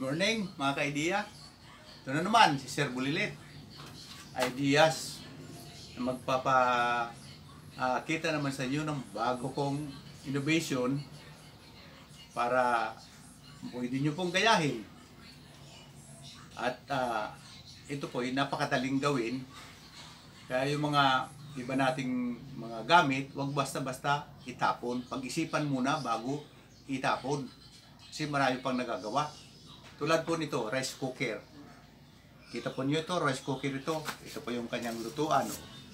Morning mga ka-idea. Ito na naman si Sir Bulilit. Ideas na kita naman sa inyo ng bago kong innovation para pwede nyo pong gayahin. At ito po ay napakadaling gawin. Kaya yung mga iba nating mga gamit, huwag basta-basta itapon. Pag-isipan muna bago itapon. Kasi marami pang nagagawa. Tulad po nito, rice cooker. Kita po niyo ito, rice cooker ito. Ito po yung kanyang lutuan.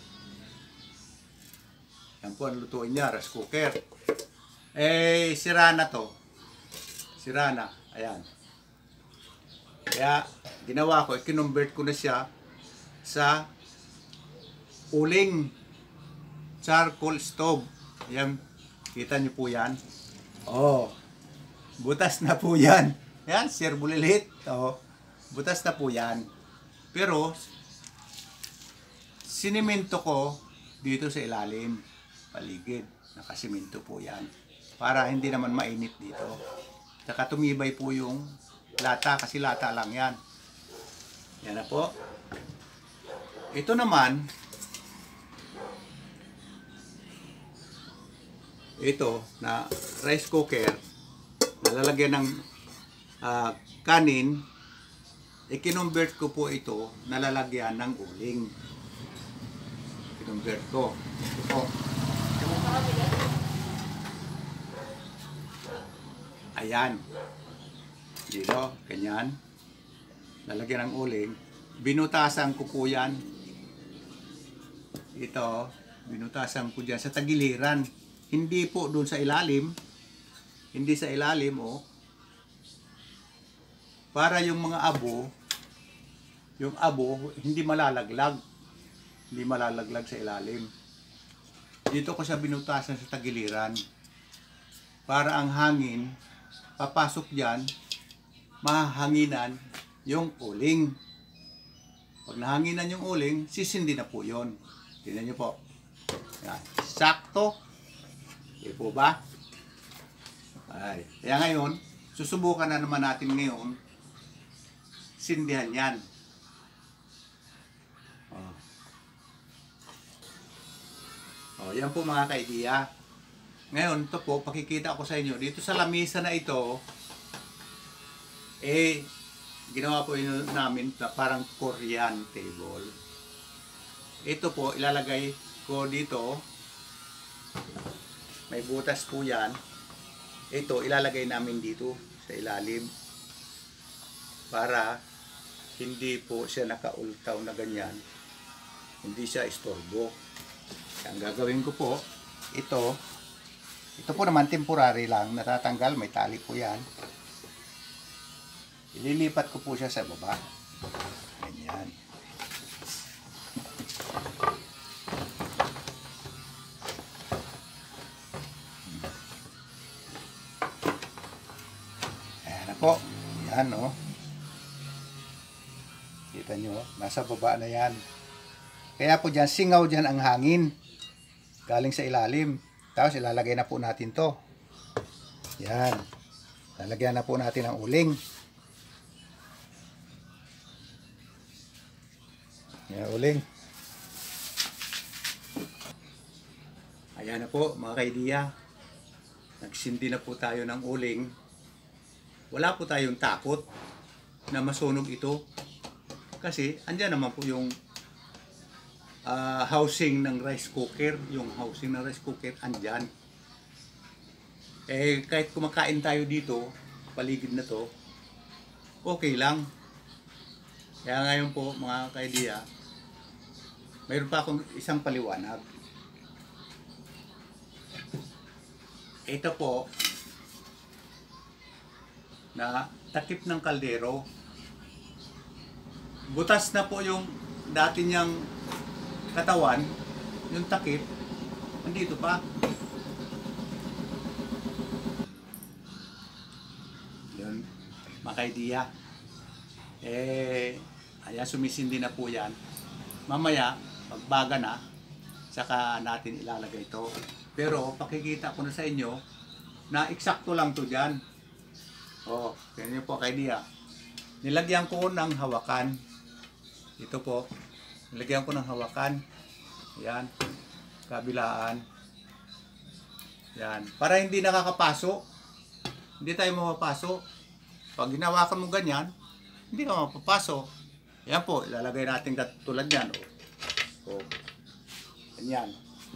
Yan po ang lutuin niya, rice cooker. Eh, sira na to. Sira na. Ayan. Kaya, ginawa ko, i-convert ko na siya sa uling charcoal stove. Ayan, kita niyo po yan. Oh, butas na po yan. Yan, Sir Bulilit. Oh, butas na po yan. Pero, sinimento ko dito sa ilalim, paligid. Nakasimento po yan. Para hindi naman mainit dito. Saka tumibay po yung lata, kasi lata lang yan. Yan na po. Ito naman, ito na rice cooker, nalalagyan ng kanin, i-convert ko po ito, nalalagyan ng uling. I-convert ko. Ito. Ayan. Dito, ganyan. Lalagyan ng uling. Binutasan ko po yan. Ito, binutasan ko dyan sa tagiliran. Hindi po doon sa ilalim. Hindi sa ilalim, oh. Para yung mga abo, yung abo, hindi malalaglag. Hindi malalaglag sa ilalim. Dito ko siya binutasan sa tagiliran. Para ang hangin, papasok dyan, mahanginan yung uling. Pag nahanginan yung uling, sisindi na po yun. Tingnan nyo po. Yan. Sakto. Di po ba? Ay. Kaya ngayon, susubukan na naman natin ngayon sindihan yan. Yan po mga ka-idea. Ngayon, ito po, pakikita ko sa inyo. Dito sa lamesa na ito, ginawa po yun namin na parang Korean table. Ito po, ilalagay ko dito. May butas po yan. Ito, ilalagay namin dito sa ilalim. Para hindi po siya nakaultaw na ganyan. Hindi siya istorbo. Ang gagawin ko po, ito po naman temporary lang, natatanggal, may tali po yan. Ililipat ko po siya sa baba. Ganyan. Ayan na po. Yan, oh. Kita nyo, nasa baba na yan. Kaya po dyan, singaw dyan ang hangin. Galing sa ilalim. Tapos ilalagay na po natin to. Yan. Lalagyan na po natin ang uling. Yan, uling. Ayan na po mga ka-idea. Nagsindi na po tayo ng uling. Wala po tayong takot na masunog ito. Kasi andyan naman po yung housing ng rice cooker. Yung housing ng rice cooker andyan. Kahit kumakain tayo dito, paligid na to, okay lang. Kaya ngayon po mga ka-idea, mayroon pa akong isang paliwanag. Ito po, na takip ng kaldero. Butas na po yung dati niyang katawan, yung takip, nandito pa. Yun, mga ka-idea. Ayan, sumisindi na po yan. Mamaya, pagbaga na, saka natin ilalagay ito. Pero, pakikita ko na sa inyo, na eksakto lang to dyan. Ganyan po ka-idea. nilagyan ko ng hawakan. Ito po, nilagyan ko ng hawakan. Yan, kabilaan. Yan, para hindi nakakapaso. Hindi tayo mapapaso. Pag hinawakan mo ganyan, hindi ka mapapaso. Yan po, ilalagay natin tulad yan. O, ganyan.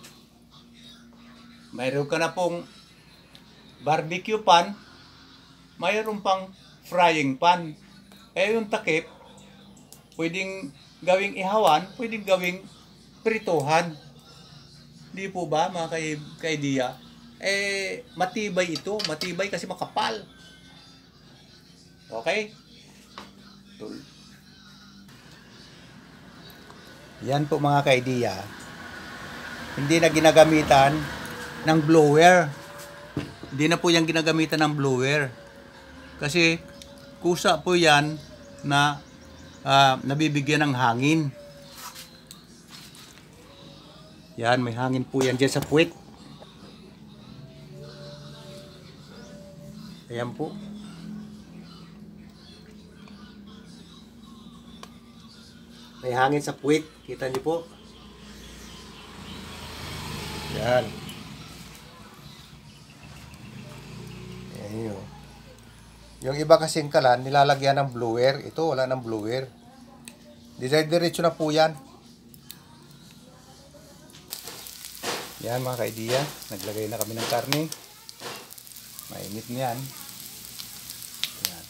Mayroon ka na pong barbecue pan, mayroon pang frying pan. Yung takip, pwedeng gawing ihawan, pwedeng gawing prituhan. Di po ba mga ka-idea? Matibay ito. Matibay kasi makapal. Okay? Yan po mga ka-idea. Hindi na ginagamitan ng blower. Hindi na po yan ginagamitan ng blower. Kasi kusa po yan na nabibigyan ng hangin. Yan, may hangin po yan dyan sa puwit. Ayan po. May hangin sa puwit. Kita niyo po. Yan. Ayan yun. Yung iba kasing kalan, nilalagyan ng blower. Ito, wala ng blower. Diretso na po yan. Yan mga ka-idea. Naglagay na kami ng karne. Mainit na yan. Yan.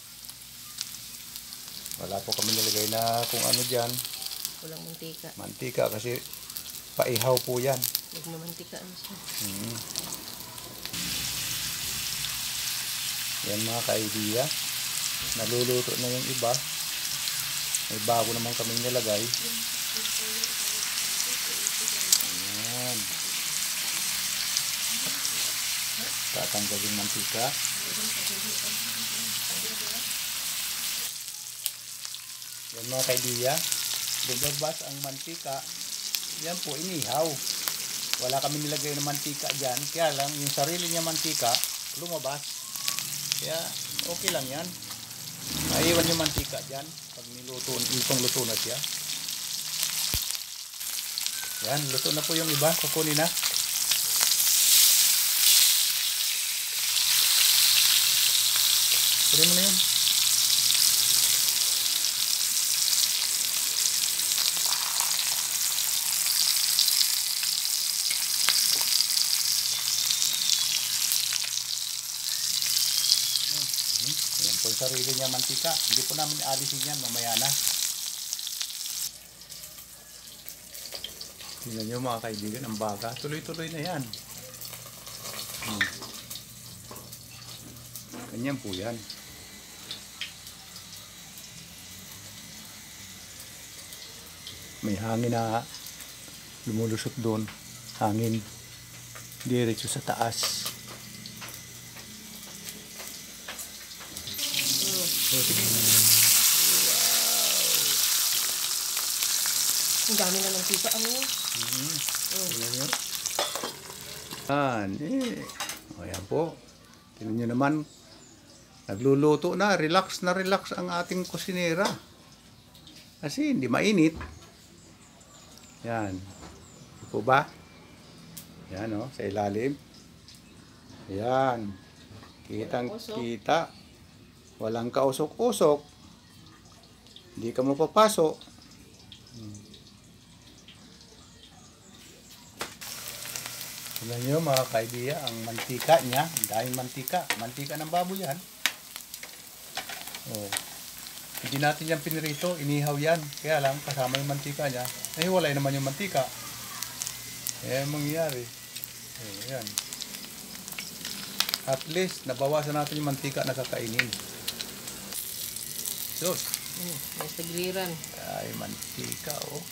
Wala po kami nilagay na kung ano dyan. Walang mantika. Mantika kasi paihaw po yan. Nagmamantika ano siya. Yan mga ka-idea. Naluluto na yung iba. May bago naman kami nilagay. Ayan. Tatanggalin mantika. Yan mga ka-idea. Lumabas ang mantika. Yan po, inihaw. Wala kami nilagay ng mantika dyan. Kaya lang, yung sarili niya mantika, lumabas. Kaya, okay lang yan. Maiwan yung mantika dyan. Pag niluto, itong luto na siya. Yan, luto na po yung iba. Kukunin na. Kunin mo na yun. Yan po yung sarili niya mantika. Hindi po namin alisin yan. Mamaya na. Tingnan nyo mga kaibigan, ang baga. Tuloy-tuloy na yan. Ganyan po yan. May hangin na lumulusot doon. Hangin. Diretso sa taas. Ang dami na ng tita ano. Tingnan nyo. Ayan po. Tingnan nyo naman. Nagluluto na. Relax na relax ang ating kusinera. Kasi hindi mainit. Yan. Ito po ba? Yan o. Sa ilalim. Yan. Kitang kita. Walang kausok-usok. Hindi ka mapapasok. Tignan nyo mga ka-idea, ang mantika niya, ang daming mantika. Mantika ng baboy yan. Oh. Hindi natin yan pinirito, inihaw yan. Kaya lang, kasama yung mantika niya, nahiwalay naman yung mantika. Mangyayari. Yan. At least, nabawasan natin yung mantika na kakainin. So, May tagliran. ay, mantika, oh.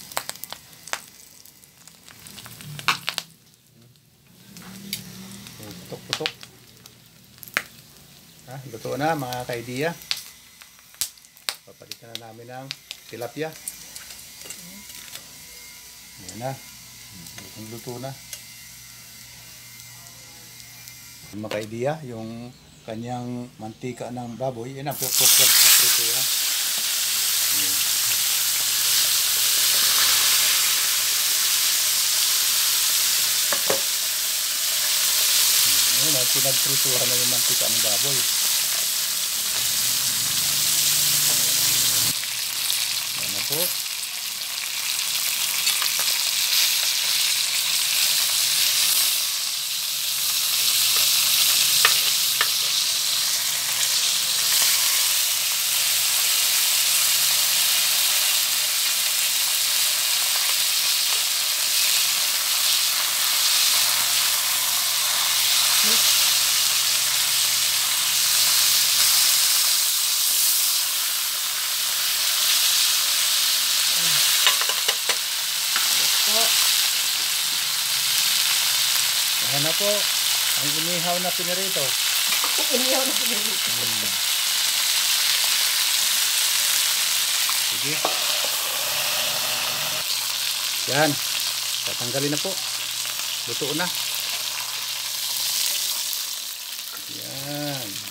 Putok-putok. Luto na mga ka-idea. Papalitan na namin ng tilapia. Ayan na. Luto na. Mga ka-idea, yung kanyang mantika ng baboy. Yan ang prito ya. Ngayon, pinagprituhan na yung mantika ng baboy. Yan na po. Ayan na po, ang inihaw na pinirito. Inihaw na pinirito. Sige. Yan. Tatanggalin na po. Luto na. Yan.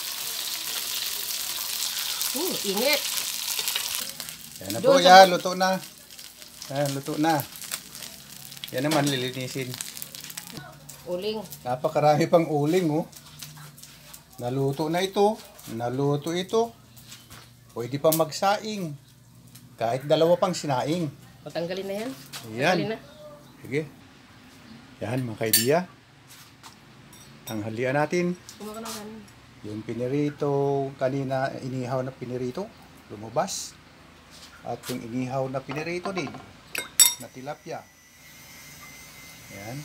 Init. Yan na po, yan. Luto na. Yan, luto na. Yan naman, lilinisin. Uling. Napakarami pang uling, oh. Naluto na ito. Naluto ito. Pwede pa magsaing. Kahit dalawa pang sinaing. Patanggalin na yan. Yan. Tanggalin na. Sige. Yan, mga kaidiya. Tanghalian natin. Kumaka ng kanin. Yung pinirito, kanina inihaw na pinirito, lumabas. At yung inihaw na pinirito din, na tilapia. Yan.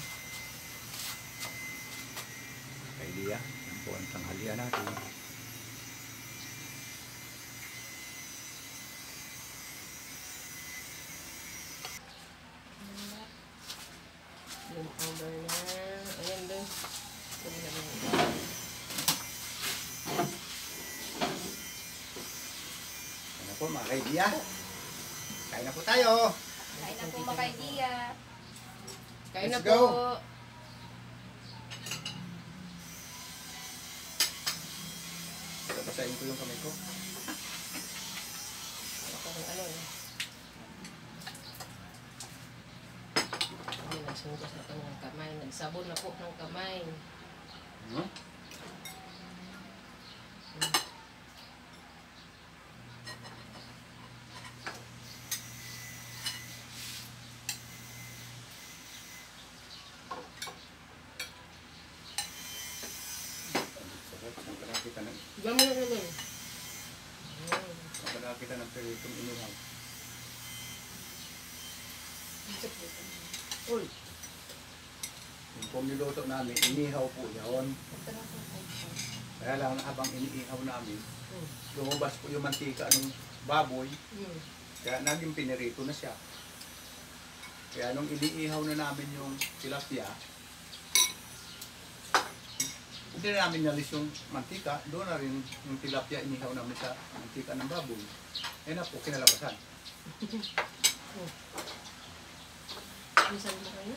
Kaidiya, yan po ang tanghalian natin. Yung powder na. Ayan doon. Yan na po mga kaidiya. Kain na po tayo. Kain na po mga kaidiya. Kain na Let's po. go. Basahin ko yung kamay ko. Parang ano eh. Ay, nagsugas na po ng kamay. Nagsabon na po ng kamay. Hmm? Diyan mo na lagay. Kapag kita ng peritong inihaw. Uy. Yung pong niluto namin, inihaw po yun. Kaya lang habang iniihaw namin, lumabas po yung mantika ng baboy. Kaya naging pinirito na siya. Kaya nung iniihaw na namin yung tilapia, hindi na namin nalis yung mantika, doon na rin yung tilapia inihaw namin sa mantika ng baboy. Yan na po, kinalabasan. Minsan mo kayo?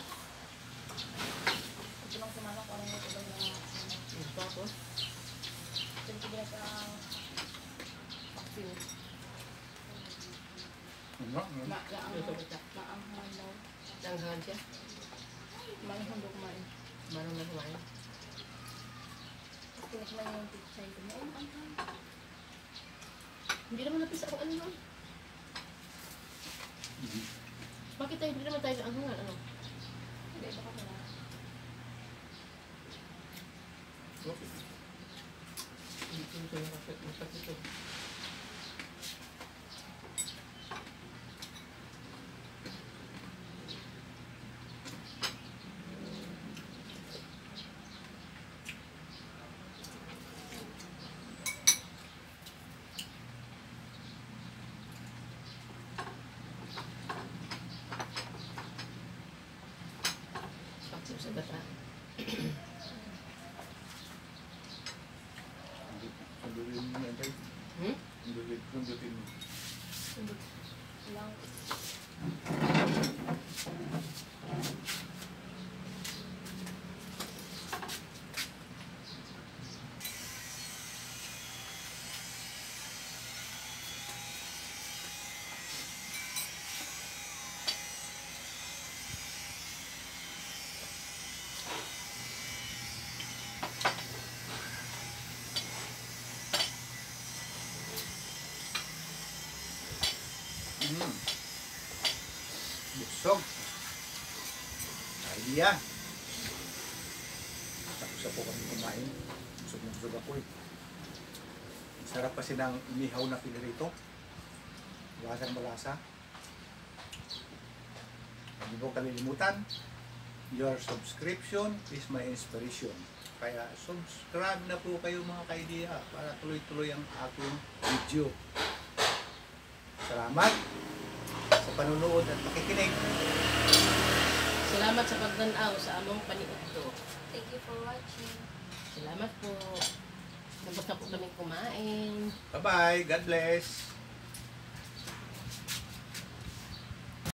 Ito lang kumala ko ang ito lang na Tapos? ito na sa vaccine. Maanghan daw. Tanggahan siya? Maanghan daw kumain. Marang na kumain? Tinis man yung pizza ito. Maanghan. Hindi naman napisa kung ano nun. Bakit tayo hindi naman tayo ang hangan? Ano? Hindi, baka wala. Ito yung masakit ito. Sakit sa bata. Sundutin mo yan, Jay. Sundutin mo. Lang. Busog. Idea. Tapos po kami kumain. Busog na busog ako eh. Sarap kasi ng inihaw na pinirito. Lasang malasa. Hindi mo kalilimutan, your subscription is my inspiration. Kaya subscribe na po kayo mga ka-idea para tuloy-tuloy ang aking video. Salamat sa panunood at pakikinig. Salamat sa pagdanaw sa among paniudto. Thank you for watching. Salamat po. Tapos na po kami kumain. Bye-bye. God bless.